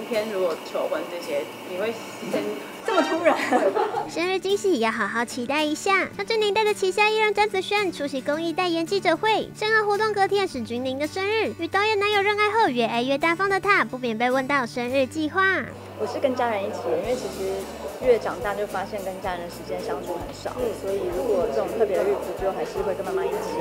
天如果求婚这些，你会先这么突然？ 生日惊喜要好好期待一下。张钧甯带着旗下艺人詹子轩出席公益代言记者会，正好活动隔天是钧甯的生日。与导演男友认爱后，越爱越大方的她，不免被问到生日计划。 我是跟家人一起，因为其实越长大就发现跟家人的时间相处很少，所以如果这种特别的日子，就还是会跟妈妈一起。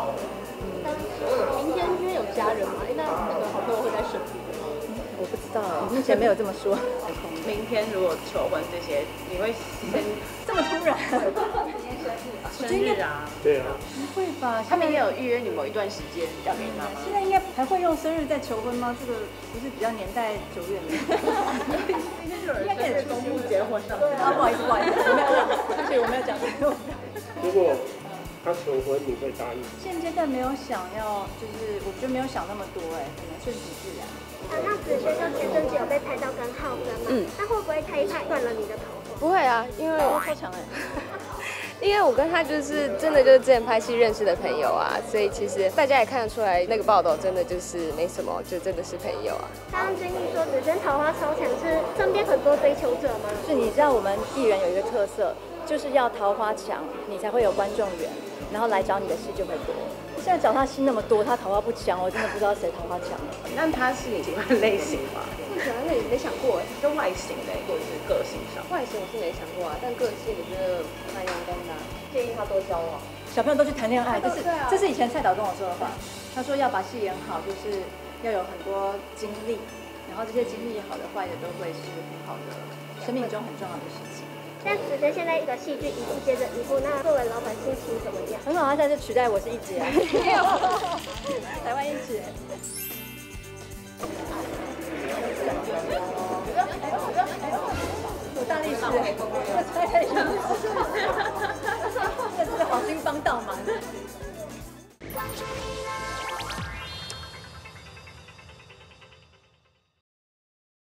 明天因为有家人嘛，那好朋友会在身边。 我不知道，目前没有这么说。 明天如果求婚这些，你会先这么突然？ 生日啊？ 对啊， 不会吧？ 他们也有预约你某一段时间要给他吗？ 现在应该还会用生日在求婚吗？这个不是比较年代久远的？ 明天就有人生日公布结婚了。 啊，不好意思，我没有讲，对不起，我没有讲。 如果他求婚，你会答应？ 现阶段没有想要，就是我觉得没有想那么多，可能顺其自然。 那子轩就前阵子有被拍到跟浩哥嘛，那会不会拍一拍断了你的头？ 不会啊，因为超强因为我跟他就是真的就是之前拍戏认识的朋友啊，所以其实大家也看得出来，那个报道真的就是没什么，就真的是朋友啊。 刚刚钧甯说子轩桃花超强，是身边很多追求者吗？ 是你知道我们艺人有一个特色，就是要桃花强，你才会有观众缘，然后来找你的戏就会多。现在找他戏那么多，他桃花不强，我真的不知道谁桃花强。 那他是你喜欢的类型吗？ 不喜欢那也没想过哎， 就外形类或者是个性上？ 外形我是没想过啊，但个性我觉得蛮阳光的，建议他多交往。 小朋友都去谈恋爱， 啊这是以前蔡导跟我说的话。他说要把戏演好，就是要有很多经历，然后这些经历好的坏的都会是很好的生命中很重要的事情。 但子轩现在一个戏剧一部接着一部，那作为老板心情怎么样？ 很好，他现在是取代我是一姐啊，台湾一姐。有大力士，这是黄金帮倒嘛。